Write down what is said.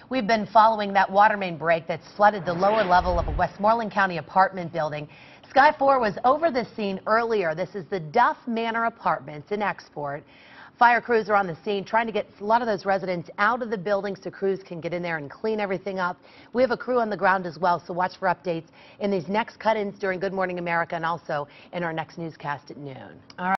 We've been following that water main break that's flooded the lower level of a Westmoreland County apartment building. Sky 4 was over the scene earlier. This is the Duff Manor apartments in Export. Fire crews are on the scene trying to get a lot of those residents out of the building so crews can get in there and clean everything up. We have a crew on the ground as well, so watch for updates in these next cut-ins during Good Morning America and also in our next newscast at noon. All right.